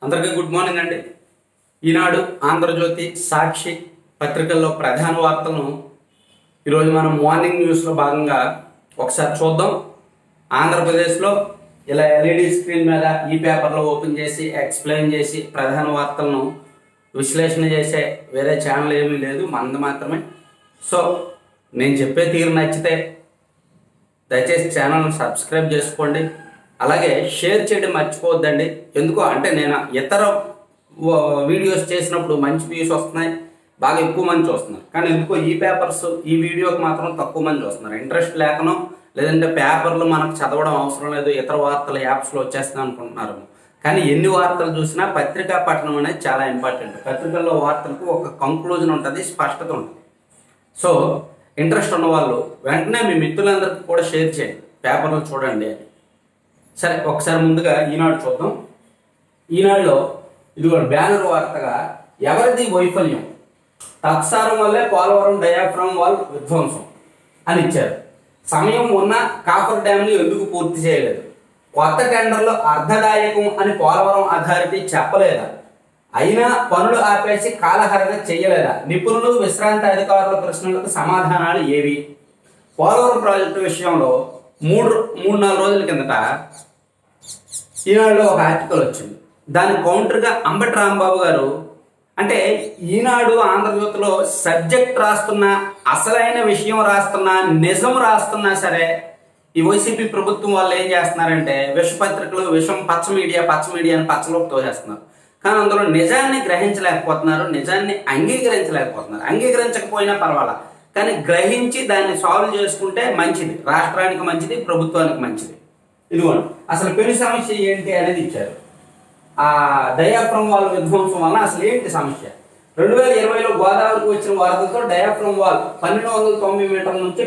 అందరికీ good morning అండి. ఈనాడు, ఆంధ్రజ్యోతి, సాక్షి పత్రికల్లో ప్రధాన వార్తలను ఈరోజు మనం మార్నింగ్ న్యూస్లో భాగంగా ఒకసారి చూద్దాం. ఆంధ్రప్రదేశ్లో ఇలా ఎల్ఈడి స్క్రీన్ మీద ఈ పేపర్లో ఓపెన్ చేసి ఎక్స్ప్లెయిన్ చేసి ప్రధాన వార్తలను విశ్లేషణ చేసే వేరే ఛానల్ ఏమీ లేదు, మనది మాత్రమే. సో నేను చెప్పే తీరు నచ్చితే దయచేసి ఛానల్ని సబ్స్క్రైబ్ చేసుకోండి, అలాగే షేర్ చేయడం మర్చిపోవద్దండి. ఎందుకో అంటే నేను ఇతర వీడియోస్ చేసినప్పుడు మంచి వ్యూస్ వస్తున్నాయి, బాగా ఎక్కువ మంది చూస్తున్నారు. కానీ ఎందుకో ఈ పేపర్స్ ఈ వీడియోకి మాత్రం తక్కువ మంది చూస్తున్నారు. ఇంట్రెస్ట్ లేకనో లేదంటే పేపర్లు మనకు చదవడం అవసరం లేదు, ఇతర వార్తలు యాప్స్లో వచ్చేస్తున్నాయి అనుకుంటున్నారు. కానీ ఎన్ని వార్తలు చూసినా పత్రికా పఠనం అనేది చాలా ఇంపార్టెంట్. పత్రికల్లో వార్తలకు ఒక కంక్లూజన్ ఉంటుంది, స్పష్టత ఉంటుంది. సో ఇంట్రెస్ట్ ఉన్న వాళ్ళు వెంటనే మీ మిత్రులందరికీ కూడా షేర్ చేయండి, పేపర్లు చూడండి అని. సరే, ఒకసారి ముందుగా ఈనాడు చూద్దాం. ఈనాడులో ఇది బ్యానర్ వార్తగా ఎవరిది వైఫల్యం, తత్సారం వల్లే పోలవరం డయాఫ్రామ్ వాల్ విధ్వంసం అని ఇచ్చారు. సమయం ఉన్న కాఫర్ డ్యామ్ని ఎందుకు పూర్తి చేయలేదు, కొత్త టెండర్లో అర్ధదాయకం అని పోలవరం అథారిటీ చెప్పలేదా, అయినా పనులు ఆపేసి కాలహరణ చేయలేదా, నిపుణులు విశ్రాంతి అధికారుల ప్రశ్నలకు సమాధానాలు ఏవి. పోలవరం ప్రాజెక్టు విషయంలో మూడు నాలుగు రోజుల కిందట ఈనాడులో ఒక ఆర్టికల్ వచ్చింది. దాని కౌంటర్గా అంబటి రాంబాబు గారు, అంటే ఈనాడు ఆంధ్రజ్యోతిలో సబ్జెక్ట్ రాస్తున్నా, అసలైన విషయం రాస్తున్నా, నిజం రాస్తున్నా సరే ఈ వైసీపీ ప్రభుత్వం వాళ్ళు ఏం చేస్తున్నారంటే విషపత్రికలు, విషం పచ్చ మీడియాని పచ్చలోకి తోసేస్తున్నారు. కానీ అందులో నిజాన్ని గ్రహించలేకపోతున్నారు, నిజాన్ని అంగీకరించలేకపోతున్నారు. అంగీకరించకపోయినా పర్వాలా, కానీ గ్రహించి దాన్ని సాల్వ్ చేసుకుంటే మంచిది, రాష్ట్రానికి మంచిది, ప్రభుత్వానికి మంచిది. ఇదిగోండి అసలు పెను సమస్య ఏంటి అనేది ఇచ్చారు. ఆ డయాఫ్రమ్ వాల్ విధ్వంసం వలన అసలు ఏంటి సమస్య. 2020లో గోదావరికి వచ్చిన వరదలతో డయాఫ్రమ్ వాల్ 1290 మీటర్ల నుంచి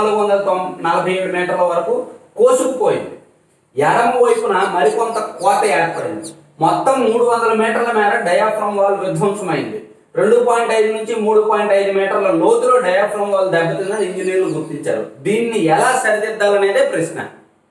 1447 మీటర్ల వరకు కోసుకుపోయింది. ఎడమ వైపున మరికొంత కోత ఏర్పడింది. మొత్తం 300 మీటర్ల మేర డయాఫ్రమ్ వాల్ విధ్వంసమైంది. 2.5 నుంచి 3.5 మీటర్ల లోతులో డయాఫ్రమ్ వాల్ దెబ్బతిందని ఇంజనీర్లు గుర్తించారు. దీన్ని ఎలా సరిదిద్దాలనేదే ప్రశ్న.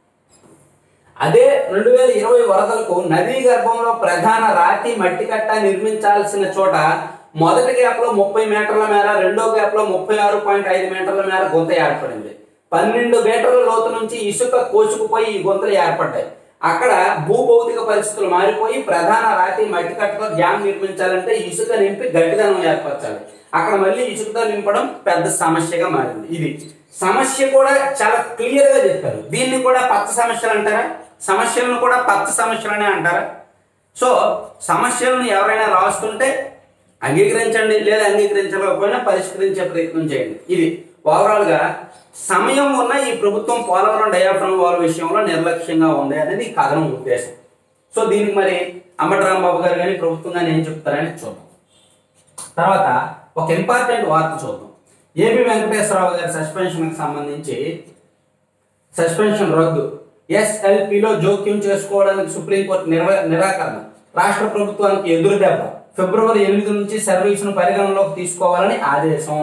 అదే 2020 వరదలకు నదీ గర్భంలో ప్రధాన రాతి మట్టి కట్ట నిర్మించాల్సిన చోట మొదటి గ్యాప్ లో 30 మీటర్ల మేర, రెండో గ్యాప్ లో 36.5 మీటర్ల మేర గుంత ఏర్పడింది. 12 మీటర్ల లోతు నుంచి ఇసుక కోసుకుపోయి ఈ గుంతలు ఏర్పడ్డాయి. అక్కడ భూభౌతిక పరిస్థితులు మారిపోయి ప్రధాన రాతి మట్టి కట్టతో డ్యామ్ నిర్మించాలంటే ఇసుక నింపి గట్టిదనం ఏర్పరచాలి. అక్కడ మళ్ళీ ఇసుకతో నింపడం పెద్ద సమస్యగా మారింది. ఇది సమస్య కూడా చాలా క్లియర్ గా చెప్పారు. దీన్ని కూడా పచ్చ సమస్యలు అంటారా, సమస్యలను కూడా పచ్చ సమస్యలనే అంటారా? సో సమస్యలను ఎవరైనా రాస్తుంటే అంగీకరించండి, లేదా అంగీకరించకపోయినా పరిష్కరించే ప్రయత్నం చేయండి. ఇది ఓవరాల్ గా సమయం ఉన్న ఈ ప్రభుత్వం పోలవరం డయాఫ్రమ్ వాల్ విషయంలో నిర్లక్ష్యంగా ఉంది అనేది ఈ కథనం ఉద్దేశం. సో దీనికి మరి అంబటి రాంబాబు గారు కానీ ప్రభుత్వం కానీ ఏం చెప్తారని చూద్దాం. తర్వాత ఒక ఇంపార్టెంట్ వార్త చూద్దాం. ఏపీ వెంకటేశ్వరరావు గారి సస్పెన్షన్కి సంబంధించి సస్పెన్షన్ రద్దు, ఎస్ఎల్పిలో జోక్యం చేసుకోవడానికి సుప్రీంకోర్టు నిరాకరణ, రాష్ట్ర ప్రభుత్వానికి ఎదురు దెబ్బ, ఫిబ్రవరి 8 నుంచి సర్వీసును పరిగణనలోకి తీసుకోవాలని ఆదేశం.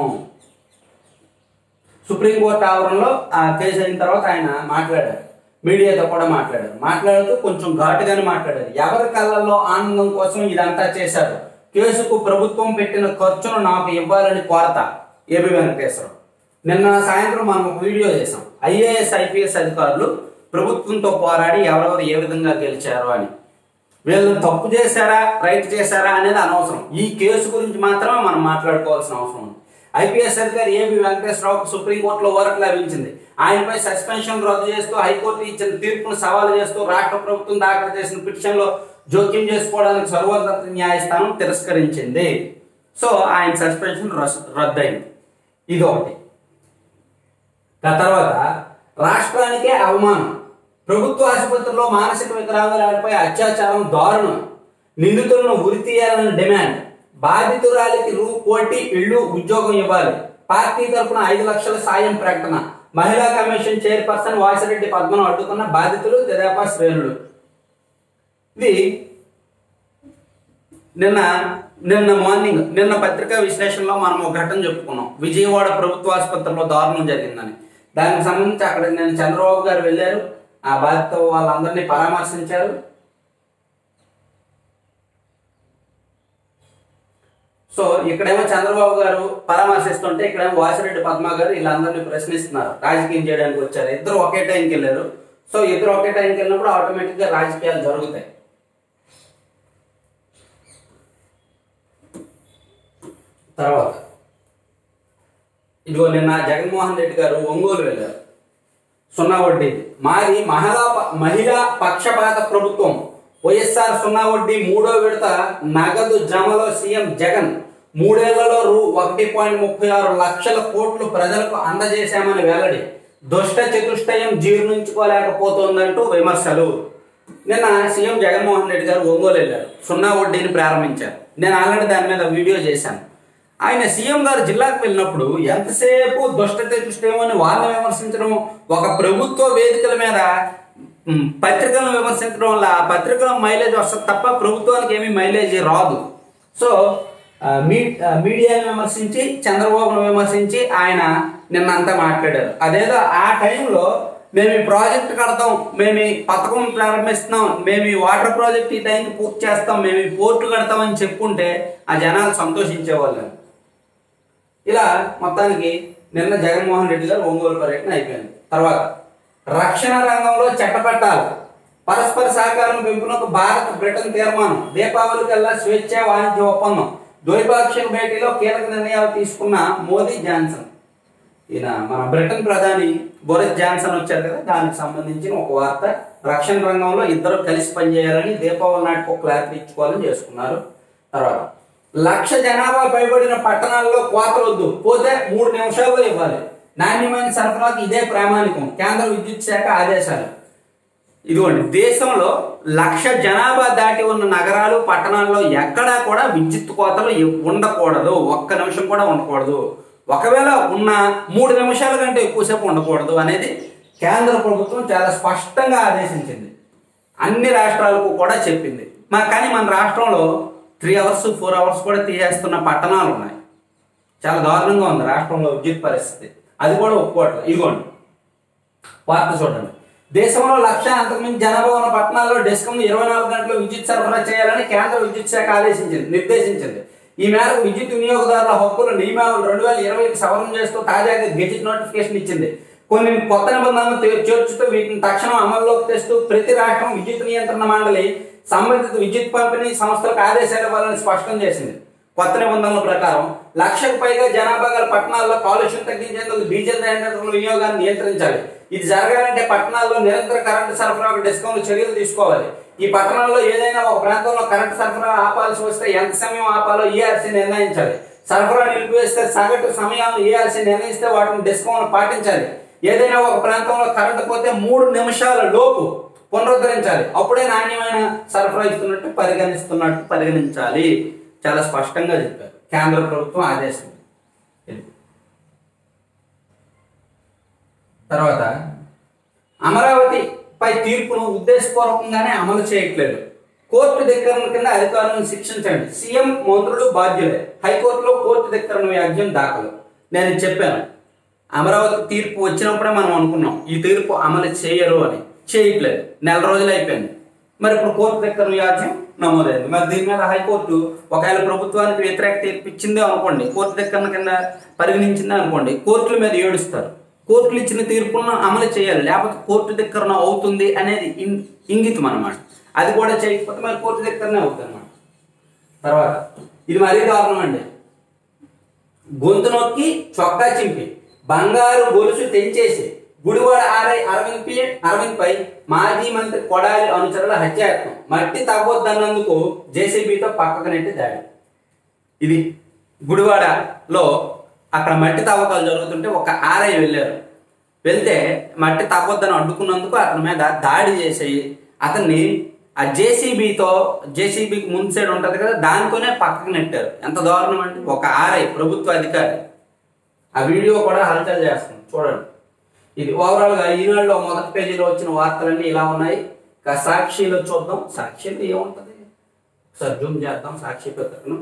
సుప్రీంకోర్టు ఆవరణలో ఆ కేసు అయిన తర్వాత ఆయన మాట్లాడారు, మీడియాతో కూడా మాట్లాడుతూ కొంచెం ఘాటుగానే మాట్లాడారు. ఎవరి కళ్ళల్లో ఆనందం కోసం ఇదంతా చేశారు, కేసుకు ప్రభుత్వం పెట్టిన ఖర్చును నాకు ఇవ్వాలని కోరత ఏపీ వెంకటేశ్వరరావు. నిన్న సాయంత్రం మనం ఒక వీడియో చేసాం, ఐఏఎస్ ఐపీఎస్ అధికారులు ప్రభుత్వంతో పోరాడి ఎవరెవరు ఏ విధంగా గెలిచారు అని. వీళ్ళు తప్పు చేశారా రైట్ చేశారా అనేది అనవసరం, ఈ కేసు గురించి మాత్రమే మనం మాట్లాడుకోవాల్సిన అవసరం ఉంది. ఐపీఎస్ అధికారి ఏపీ వెంకటేశ్వరరావుకు సుప్రీంకోర్టులో వర్క్ లభించింది. ఆయనపై సస్పెన్షన్ రద్దు చేస్తూ హైకోర్టు ఇచ్చిన తీర్పును సవాలు చేస్తూ రాష్ట్ర ప్రభుత్వం దాఖలు చేసిన పిటిషన్లో జోక్యం చేసుకోవడానికి సర్వోన్నత న్యాయస్థానం తిరస్కరించింది. సో ఆయన సస్పెన్షన్ రద్దయింది. ఇది ఒకటి. తర్వాత రాష్ట్రానికే అవమానం, ప్రభుత్వ ఆసుపత్రిలో మానసిక వికలాంగులపై అత్యాచారం దారుణం, నిందితులను ఉరి తీయాలని డిమాండ్, బాధితురాలికి ₹1 ఇళ్లు ఉద్యోగం ఇవ్వాలి, పార్టీ తరఫున 5 లక్షల సాయం ప్రకటన, మహిళా కమిషన్ చైర్పర్సన్ వాసిరెడ్డి పద్మను అడ్డుకున్న బాధితులు తెదేపా శ్రేణులు. ఇది నిన్న పత్రికా విశ్లేషణలో మనం ఒక ఘటన చెప్పుకున్నాం. విజయవాడ ప్రభుత్వ ఆసుపత్రిలో దారుణం జరిగిందని. దానికి సంబంధించి అక్కడ నేను చంద్రబాబు గారు వెళ్ళారు, ఆ బాధిత వాళ్ళందరినీ పరామర్శించారు. సో ఇక్కడేమో చంద్రబాబు గారు పరామర్శిస్తుంటే ఇక్కడేమో వాసిరెడ్డి పద్మ గారు వీళ్ళందరినీ ప్రశ్నిస్తున్నారు. రాజకీయం చేయడానికి వచ్చారు, ఇద్దరు ఒకే టైంకి వెళ్ళారు. సో ఇద్దరు ఒకే టైంకి వెళ్ళినప్పుడు ఆటోమేటిక్ గా రాజకీయాలు జరుగుతాయి. తర్వాత ఇదిగో నిన్న జగన్మోహన్ రెడ్డి గారు ఒంగోలు వెళ్ళారు. సున్నా వడ్డీ మాది మహిళా పక్షపాత ప్రభుత్వం. వైఎస్ఆర్ సున్నా వడ్డీ 3వ విడత నగదు జమలో సీఎం జగన్ 3 ఏళ్లలో ₹1.36 లక్షల కోట్లు ప్రజలకు అందజేశామని వెల్లడి. దుష్ట చతుష్టయం జీర్ణించుకోలేకపోతోందంటూ విమర్శలు. నిన్న సీఎం జగన్మోహన్ రెడ్డి గారు ఒంగోలు వెళ్ళారు, సున్నా వడ్డీని ప్రారంభించారు. నేను ఆల్రెడీ దాని మీద వీడియో చేశాను. ఆయన సీఎం గారు జిల్లాకు వెళ్ళినప్పుడు ఎంతసేపు దుష్ట చతుష్టయం అని వాళ్ళని విమర్శించడం, ఒక ప్రభుత్వ వేదికల మీద పత్రికలను విమర్శించడం వల్ల ఆ పత్రికల మైలేజ్ వస్తుంది తప్ప ప్రభుత్వానికి ఏమీ మైలేజ్ రాదు. సో మీడియాని విమర్శించి చంద్రబాబును విమర్శించి ఆయన నిన్నంతా మాట్లాడారు. అదేదో ఆ టైంలో మేము ఈ ప్రాజెక్ట్ కడతాం, మేము ఈ పథకం ప్రారంభిస్తున్నాం, మేము ఈ వాటర్ ప్రాజెక్ట్ ఈ టైంకి పూర్తి చేస్తాం, మేము ఈ పోర్టు కడతామని చెప్పుకుంటే ఆ జనాలు సంతోషించేవాళ్ళు. ఇలా మొత్తానికి నిన్న జగన్మోహన్ రెడ్డి గారు ఒంగోలు పర్యటన అయిపోయింది. తర్వాత రక్షణ రంగంలో చట్టపట్టాలు పరస్పర సహకారం పెంపునకు భారత్ బ్రిటన్ తీర్మానం. దీపావళి కల్లా స్వేచ్ఛ వాణిజ్య ఒప్పందం. ద్వైపాక్షిక భేటీలో కీలక నిర్ణయాలు తీసుకున్న మోదీ జాన్సన్. ఈయన మన బ్రిటన్ ప్రధాని బోరిస్ జాన్సన్ వచ్చారు కదా, దానికి సంబంధించిన ఒక వార్త. రక్షణ రంగంలో ఇద్దరు కలిసి పనిచేయాలని దీపావళి నాటికి ఒక క్లారిటీ ఇచ్చుకోవాలని చేసుకున్నారు. తర్వాత 1,00,000 జనాభా పైబడిన పట్టణాల్లో కోతలు వద్దు, పోతే 3 నిమిషాల్లో ఇవ్వాలి. నాణ్యమైన సరఫరాకు ఇదే ప్రామాణికం. కేంద్ర విద్యుత్ శాఖ ఆదేశాలు. ఇదిగోండి, దేశంలో 1,00,000 జనాభా దాటి ఉన్న నగరాలు పట్టణాల్లో ఎక్కడా కూడా విద్యుత్ కోతలు ఉండకూడదు, ఒక్క నిమిషం కూడా ఉండకూడదు. ఒకవేళ ఉన్న 3 నిమిషాల కంటే ఎక్కువసేపు ఉండకూడదు అనేది కేంద్ర ప్రభుత్వం చాలా స్పష్టంగా ఆదేశించింది. అన్ని రాష్ట్రాలకు కూడా చెప్పింది. కానీ మన రాష్ట్రంలో 3 అవర్స్ 4 అవర్స్ కూడా తీసేస్తున్న పట్టణాలు ఉన్నాయి. చాలా దారుణంగా ఉంది రాష్ట్రంలో విద్యుత్ పరిస్థితి. అది కూడా ఒప్పుకోవట్లేదు. ఇదిగోండి వార్త చూడండి. దేశంలో 1,00,000 అంతకుమించి జనాభా ఉన్న పట్టణాల్లో డిస్కమ్ 24 గంటలు విద్యుత్ సరఫరా చేయాలని కేంద్ర విద్యుత్ శాఖ నిర్దేశించింది. ఈ మేరకు విద్యుత్ వినియోగదారుల హక్కుల నియమావళి 2020కి సవరణ చేస్తూ తాజాగా గెజిట్ నోటిఫికేషన్ ఇచ్చింది. కొన్ని కొత్త నిబంధనలు చేర్చుతూ వీటిని తక్షణం అమల్లోకి తెస్తూ ప్రతి రాష్ట్రం విద్యుత్ నియంత్రణ మండలి సంబంధిత విద్యుత్ పంపిణీ సంస్థలకు ఆదేశాలు ఇవ్వాలని స్పష్టం చేసింది. కొత్త నిబంధనల ప్రకారం 1,00,000కు పైగా జనాభా గల పట్టణాల్లో కాలుష్యం తగ్గించేందుకు డీజిల్ జనరేటర్ల వినియోగాన్ని నియంత్రించాలి. ఇది జరగాలంటే పట్టణాల్లో నిరంతర కరెంటు సరఫరాకు డిస్కౌంట్లు చర్యలు తీసుకోవాలి. ఈ పట్టణాల్లో ఏదైనా ఒక ప్రాంతంలో కరెంటు సరఫరా ఆపాల్సి వస్తే ఎంత సమయం ఆపాలో ఈఆర్సీ నిర్ణయించాలి. సరఫరా నిలిపివేస్తే సగటు సమయాలను ఈఆర్సీ నిర్ణయిస్తే వాటిని డిస్కౌంట్లు పాటించాలి. ఏదైనా ఒక ప్రాంతంలో కరెంటు పోతే 3 నిమిషాల లోపు పునరుద్ధరించాలి. అప్పుడే నాణ్యమైన సరఫరా ఇస్తున్నట్టు పరిగణించాలి. చాలా స్పష్టంగా చెప్పారు కేంద్ర ప్రభుత్వం ఆదేశం. తర్వాత అమరావతిపై తీర్పును ఉద్దేశపూర్వకంగానే అమలు చేయట్లేదు. కోర్టు ధిక్కరణ కింద అధికారులను శిక్షించండి. సీఎం మంత్రులు బాధ్యులే. హైకోర్టులో కోర్టు ధిక్కరణ వ్యాజ్యం దాఖలు. నేను చెప్పాను, అమరావతి తీర్పు వచ్చినప్పుడే మనం అనుకున్నాం ఈ తీర్పు అమలు చేయరు అని. చేయట్లేదు. 4 రోజులు అయిపోయింది. మరి ఇప్పుడు కోర్టు ధిక్కరణ వ్యాజ్యం నమోదైంది. మరి దీని మీద హైకోర్టు ఒకవేళ ప్రభుత్వానికి వ్యతిరేక తీర్పు ఇచ్చిందే అనుకోండి, కోర్టు ధిక్కరణ కింద పరిగణించిందే అనుకోండి, కోర్టుల మీద ఏడుస్తారు. కోర్టులు ఇచ్చిన తీర్పులను అమలు చేయాలి, లేకపోతే కోర్టు ధిక్కరణ అవుతుంది అనేది ఇంగితం అన్నమాట. అది కూడా చేయకపోతే మరి కోర్టు ధిక్కరణ అవుతుంది అన్నమాట. తర్వాత ఇది మరీ దారుణం అండి. గొంతు నొక్కి చొక్కా చింపి బంగారు గొలుసు తెంచేసి గుడివాడ ఆర్ఐ అరవింద్ పై మాజీ మంత్రి కొడాలి అనుచరుల హత్యాయత్నం. మట్టి తవ్వొద్దన్నందుకు జేసీబీతో పక్కకు నెట్టి దాడి. ఇది గుడివాడలో అక్కడ మట్టి తవ్వకాలు జరుగుతుంటే ఒక ఆర్ఐ వెళ్తే మట్టి తవ్వొద్దని అడ్డుకున్నందుకు అతని మీద దాడి చేసి అతన్ని ఆ జేసీబీకి ముందు సైడ్ ఉంటుంది కదా, దానితోనే పక్కకు నెట్టారు. ఎంత దారుణం అండి. ఒక ఆర్ఐ ప్రభుత్వ అధికారి. ఆ వీడియో కూడా హల్చల్ చేస్తుంది, చూడండి. ఇది ఓవరాల్గా ఈనాడులో మొదటి పేజీలో వచ్చిన వార్తలన్నీ ఇలా ఉన్నాయి. సాక్షిలో చూద్దాం. సాక్షిలో ఏముంటుంది ఒకసారి జూమ్ చేద్దాం. సాక్షి పత్రికను.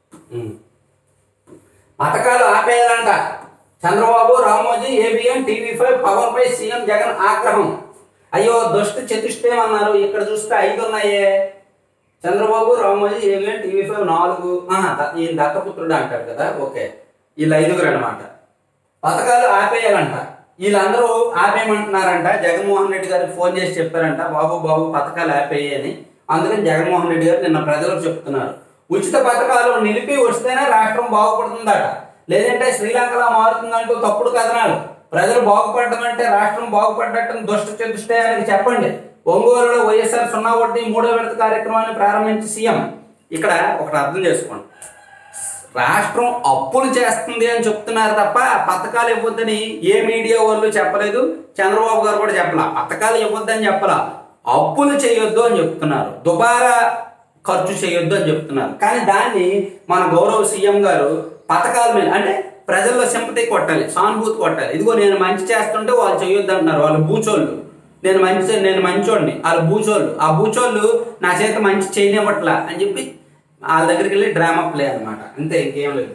పథకాలు ఆపేయాలంట చంద్రబాబు, రామోజీ, ఏబిఎన్, టీవీ5, పవన్ పై సీఎం జగన్ ఆగ్రహం. అయ్యో దుష్ట చతుష్టయం అన్నారు. ఇక్కడ చూస్తే 5 ఉన్నాయే. చంద్రబాబు, రామోజీ, ఏవిఎన్, టీవీ5 4 ఈయన దత్తపుత్రుడు అంటారు కదా, ఓకే, వీళ్ళు 5గురు అనమాట. పథకాలు ఆపేయాలంట. వీళ్ళందరూ ఆపేయమంటున్నారంట. జగన్మోహన్ రెడ్డి గారికి ఫోన్ చేసి చెప్పారంట, బాబు పథకాలు ఆపేయని. అందుకని జగన్మోహన్ రెడ్డి గారు నిన్న ప్రజలకు చెప్తున్నారు, ఉచిత పథకాలు నిలిపి వస్తేనే రాష్ట్రం బాగుపడుతుందట, లేదంటే శ్రీలంకలా మారుతుందంటూ తప్పుడు కథనాలు. ప్రజలు బాగుపడటం అంటే రాష్ట్రం బాగుపడ్డట్టు దుష్టయానికి చెప్పండి. ఒంగోలులో వైఎస్ఆర్ 0 వడ్డీ 3వ విడత కార్యక్రమాన్ని ప్రారంభించి సీఎం. ఇక్కడ ఒకటి అర్థం చేసుకోండి, రాష్ట్రం అప్పులు చేస్తుంది అని చెప్తున్నారు తప్ప పథకాలు ఇవ్వద్దని ఏ మీడియా వాళ్ళు చెప్పలేదు. చంద్రబాబు గారు కూడా చెప్పలా, పథకాలు ఇవ్వద్దని చెప్పలా, అప్పులు చేయొద్దు అని చెప్తున్నారు, దుబారా ఖర్చు చేయొద్దు అని చెప్తున్నారు. కానీ దాన్ని మన గౌరవ సీఎం గారు పథకాల మీద అంటే ప్రజల్లో సింపతి కొట్టాలి, సానుభూతి కొట్టాలి. ఇదిగో నేను మంచి చేస్తుంటే వాళ్ళు చేయొద్దు అంటున్నారు, వాళ్ళు బూచోళ్ళు. నేను మంచోడిని, వాళ్ళు బూచోళ్ళు. ఆ బూచోళ్ళు నా చేత మంచి చేయనివ్వట్లా అని చెప్పి వాళ్ళ దగ్గరికి వెళ్ళి డ్రామా ప్లే అనమాట, అంతే, ఇంకేం లేదు.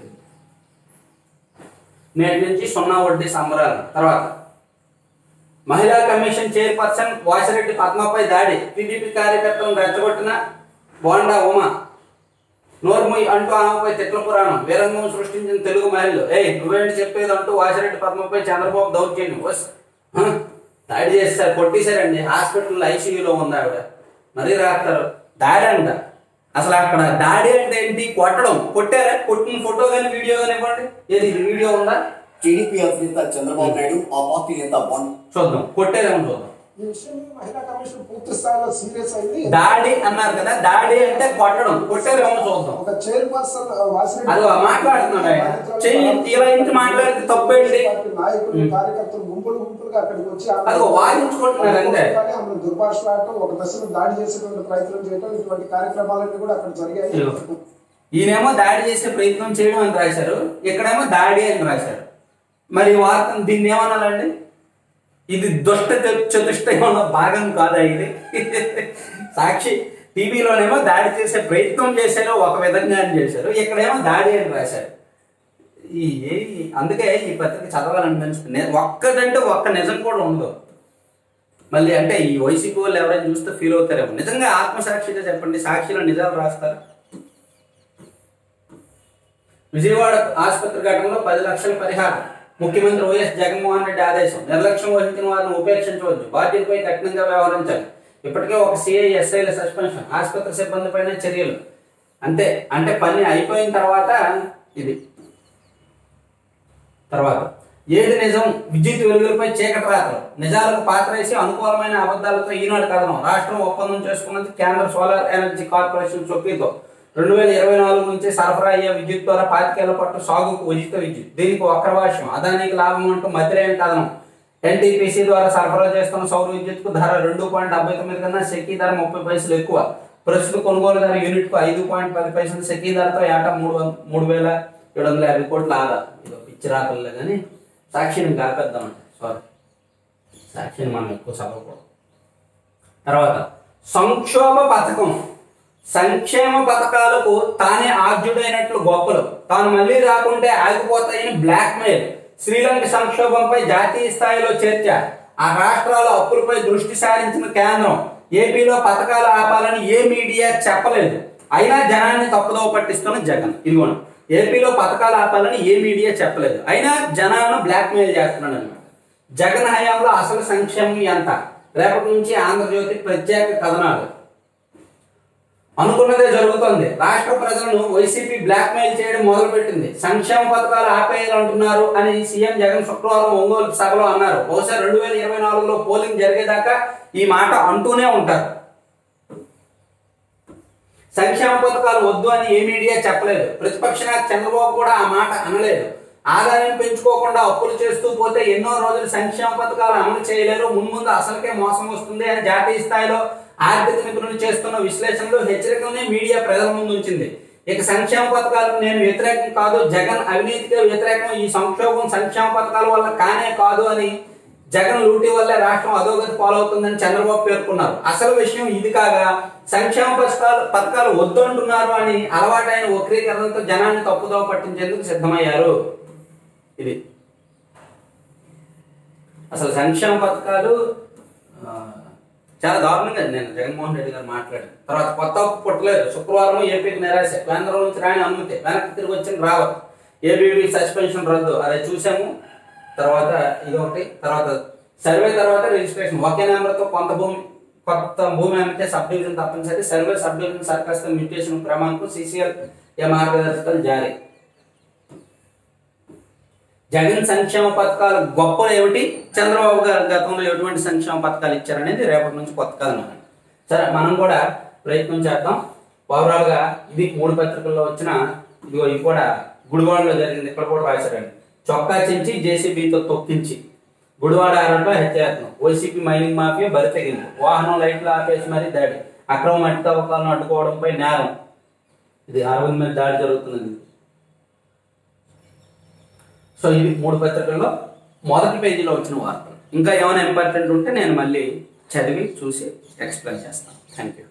నేటి నుంచి 0 వడ్డీ సంబరాలు. తర్వాత మహిళా కమిషన్ చైర్పర్సన్ వాసిరెడ్డి పద్మపై దాడి, టీడీపీ కార్యకర్తలను రెచ్చగొట్టిన బోండా ఉమా. నోర్ముయ్ అంటూ ఆమెపై తిట్ల పురాణం, వీరంగం సృష్టించిన తెలుగు మహిళలు. నువ్వేంటి చెప్పేది అంటూ వాసిరెడ్డి పద్మపై చంద్రబాబు దౌర్జన్యం. దాడి చేస్తారు, కొట్టేశారండి. హాస్పిటల్ ఐసీయూలో ఉంది ఆవిడ. మరీ రాస్తారు దాడి అంట. అసలు అక్కడ దాడి అంటే ఏంటి? కొట్టడం. కొట్టారా? కొట్టిన ఫోటో కానీ వీడియో కానీ ఇవ్వండి. ఏది వీడియో ఉందా? టీడీపీ అధినేత చంద్రబాబు నాయుడు, ఆ పార్టీ నేత చూద్దాం, కొట్టేదేమో చూద్దాం. దాడి అన్నారు కదా, దాడి అంటే కొట్టడం, కొట్టేదేమో చూద్దాం. ఒక చైర్పర్సన్ అది మాట్లాడుతున్నాడు ఆయన, ఇలా ఇంటి మాట్లాడితే తప్పేంటి? కార్యకర్తలు గుంపులుగా అక్కడికి వచ్చి అది వాదించుకుంటున్నారు అంతే. దుర్భాషలాడటం, ఒక దశలో దాడి చేసేటువంటి ప్రయత్నం చేయడం, ఇటువంటి కార్యక్రమాలన్నీ కూడా అక్కడ జరిగాయి. ఈయనేమో దాడి చేసే ప్రయత్నం చేయడం అని రాశారు, ఇక్కడేమో దాడి అని రాశారు. మరి వార్త దీన్ని ఏమనాలండి? ఇది దుష్ట చతుష్టయంలో భాగం కాదా ఇది? సాక్షి టీవీలోనేమో దాడి చేసే ప్రయత్నం చేశారు, ఒక విధంగా అని చేశారు, ఇక్కడేమో దాడి అని రాశారు. అందుకే ఈ పత్రిక చదవాలనిపించింది. ఒక్కటంటే ఒక్క నిజం కూడా ఉండదు. మళ్ళీ అంటే ఈ వైసీపీ వాళ్ళు ఎవరైనా చూస్తే ఫీల్ అవుతారేమో. నిజంగా ఆత్మసాక్షిగా చెప్పండి, సాక్షిలో నిజాలు రాస్తారు. విజయవాడ ఆసుపత్రి ఘటనలో 10 లక్షల పరిహారం, ముఖ్యమంత్రి వైఎస్ జగన్మోహన్ రెడ్డి ఆదేశం. నిర్లక్ష్యం వహించిన వారిని ఉపేక్షించవద్దు, బాధ్యతపై కఠినంగా వ్యవహరించాలి. ఇప్పటికే ఒక సిఐ ఎస్ఐల సస్పెన్షన్, ఆసుపత్రి సిబ్బంది పైన చర్యలు. అంతే, అంటే పని అయిపోయిన తర్వాత ఇది. తర్వాత ఏది నిజం? విద్యుత్ వెలుగులపై చీకటి రాత్రులు, నిజాలకు పాత్రేసి అనుకూలమైన అబద్ధాలతో ఈనాడు కథనం. రాష్ట్రం ఒప్పందం చేసుకున్నది కేంద్ర సోలార్ ఎనర్జీ కార్పొరేషన్ చొప్పీతో. 2024 నుంచి సరఫరా అయ్యే విద్యుత్ ద్వారా 25 ఏళ్ల పాటు సాగుకు ఉచిత విద్యుత్. దీనికి వక్రభాష్యం, అదానికి లాభం అంటూ మధ్యరేణ కథనం. ఎన్టీపీసీ ద్వారా సరఫరా చేస్తున్న సౌర విద్యుత్కు ధర 2.79 కన్నా సెకీ ధర 30 పైసలు ఎక్కువ. ప్రస్తుత కొనుగోలు ధర యూనిట్కు 5.10 పైసలు సెకీ ధరతో ఏటా 3,750 కోట్ల ఆదా. ఇదో పిచ్చి రాకల్లో కానీ సాక్షిని కాపేద్దామంటే, సారీ, సాక్షిని మనం ఎక్కువ చదవకూడదు. తర్వాత సంక్షోభ పథకం, సంక్షేమ పథకాలకు తానే ఆద్యుడైనట్లు గొప్పలు, తాను మళ్ళీ రాకుంటే ఆగిపోతాయని బ్లాక్ మెయిల్. శ్రీలంక సంక్షోభంపై జాతీయ స్థాయిలో చర్చ, ఆ రాష్ట్రాల అప్పులపై దృష్టి సారించిన కేంద్రం. ఏపీలో పథకాలు ఆపాలని ఏ మీడియా చెప్పలేదు, అయినా జనాన్ని తప్పుదోవ పట్టిస్తున్న జగన్. ఇదిగోండి, ఏపీలో పథకాలు ఆపాలని ఏ మీడియా చెప్పలేదు, అయినా జనాలను బ్లాక్ మెయిల్ చేస్తున్నాడు అనమాట. జగన్ హయాంలో అసలు సంక్షేమం ఎంత? రేపటి నుంచి ఆంధ్రజ్యోతి ప్రత్యేక కథనాలు. అనుకున్నదే జరుగుతోంది. రాష్ట్ర ప్రజలను వైసీపీ బ్లాక్ మెయిల్ చేయడం మొదలుపెట్టింది. సంక్షేమ పథకాలు ఆపేయాలంటున్నారు అని సీఎం జగన్ శుక్రవారం ఒంగోలు సభలో అన్నారు. బహుశా 2024లో పోలింగ్ జరిగేదాకా ఈ మాట అంటూనే ఉంటారు. సంక్షేమ పథకాలు వద్దు అని ఏ మీడియా చెప్పలేదు. ప్రతిపక్ష నేత చంద్రబాబు కూడా ఆ మాట అనలేదు. ఆదాయం పెంచుకోకుండా అప్పులు చేస్తూ పోతే ఎన్నో రోజులు సంక్షేమ పథకాలు అమలు చేయలేరు, మున్ముందు అసలుకే మోసం వస్తుంది అని జాతీయ స్థాయిలో ఆర్థిక నిపుణులు చేస్తున్న విశ్లేషణలు, హెచ్చరికల్ని మీడియా ప్రజల ముందు ఉంచింది. ఇక సంక్షేమ పథకాలకు నేను వ్యతిరేకం కాదు, జగన్ అవినీతికే వ్యతిరేకం, ఈ సంక్షోభం సంక్షేమ పథకాల వల్ల కానే కాదు అని, జగన్ లూటీ వల్లే రాష్ట్రం అధోగతి పాలవుతుందని చంద్రబాబు పేర్కొన్నారు. అసలు విషయం ఇది కాగా సంక్షేమ పథకాలు వద్దంటున్నారు అని అలవాటైన వక్రీకరణతో జనాన్ని తప్పుదోవ పట్టించేందుకు సిద్ధమయ్యారు. ఇది అసలు సంక్షేమ పథకాలు చాలా దారుణంగా నేను జగన్మోహన్ రెడ్డి గారు మాట్లాడాను. తర్వాత కొత్త ఉప్పు పుట్టలేదు. శుక్రవారం ఏపీకి నిరాశ, కేంద్రం నుంచి రాని అనుమతి, వెనక్కి తిరిగి వచ్చిన రావత్, ఏబీవీ సస్పెన్షన్ రద్దు, అదే చూసాము. తర్వాత ఇది ఒకటి, తర్వాత సర్వే తర్వాత రిజిస్ట్రేషన్, ఒకే నెంబర్తో కొత్త భూమి అమ్మితే సబ్ డివిజన్ తప్పనిసరి, సర్వే సబ్ డివిజన్ సర్కస్త మ్యూటేషన్ క్రమాంకం, CCL మార్గదర్శకాలు జారీ. జగన్ సంక్షేమ పథకాలు గొప్పలు ఏమిటి, చంద్రబాబు గారు గతంలో ఎటువంటి సంక్షేమ పథకాలు ఇచ్చారనేది రేపటి నుంచి కొత్త కథనం. సరే, మనం కూడా ప్రయత్నం చేద్దాం. ఓవరాల్ గా ఇది 3 పత్రికల్లో వచ్చిన, ఇదిగో ఇది కూడా గుడివాడలో జరిగింది. ఇక్కడ కూడా రాశారండి. చొక్కా చించి JCBతో తొక్కించి గుడివాడ ఆరంలో హత్యాయత్నం, వైసీపీ మైనింగ్ మాఫియా బరితెగింది, వాహనం లైట్లు ఆపేసి మరీ దాడి, అక్రమ మట్టి తవ్వకాలను అడ్డుకోవడంపై నేరం. ఇది 60 మీద దాడి జరుగుతున్నది. సో ఇది 3 పత్రికల్లో మొదటి పేజీలో వచ్చిన వార్తలు. ఇంకా ఏమైనా ఇంపార్టెంట్ ఉంటే నేను మళ్ళీ చదివి చూసి ఎక్స్ప్లెయిన్ చేస్తాను. Thank you.